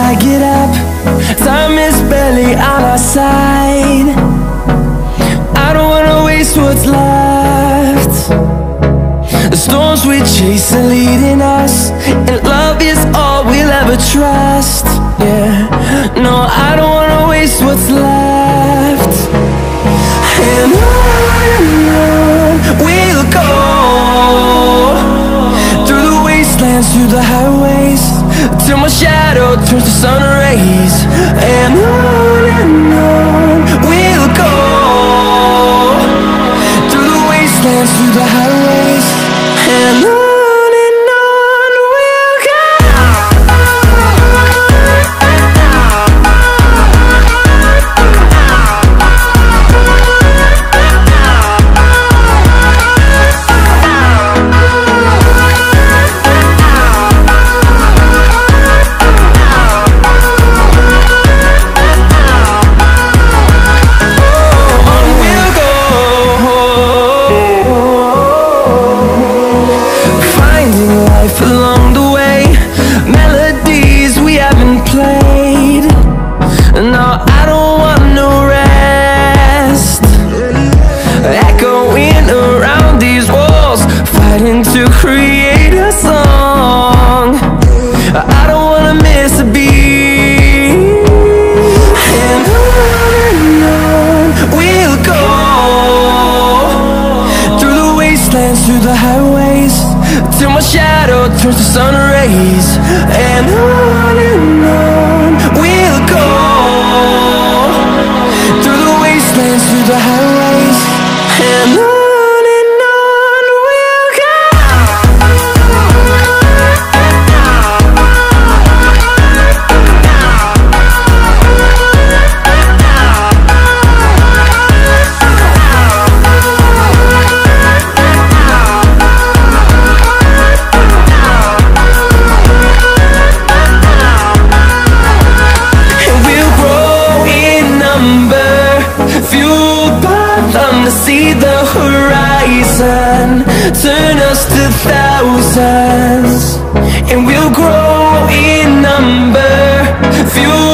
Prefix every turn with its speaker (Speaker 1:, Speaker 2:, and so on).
Speaker 1: I get up, time is barely on our side. I don't wanna waste what's left. The storms we chase are leading us, and love is all we'll ever trust. Yeah, no, I don't wanna waste what's left. And on we'll go, through the wastelands, through the highways, till my shadow turns to sun rays. And on we'll go, through the wastelands, through the highways, and on we'll go. Along the way, melodies we haven't played. No, I don't want no rest. Echoing around these walls, fighting to create a song. I don't wanna miss a beat. And on we'll go, through the wastelands, through the highways, till my shadow turns to sun rays. And on we'll go, through the wastelands, through the highways, and on we'll go. To see the horizon, turn us to thousands, and we'll grow in number, fuel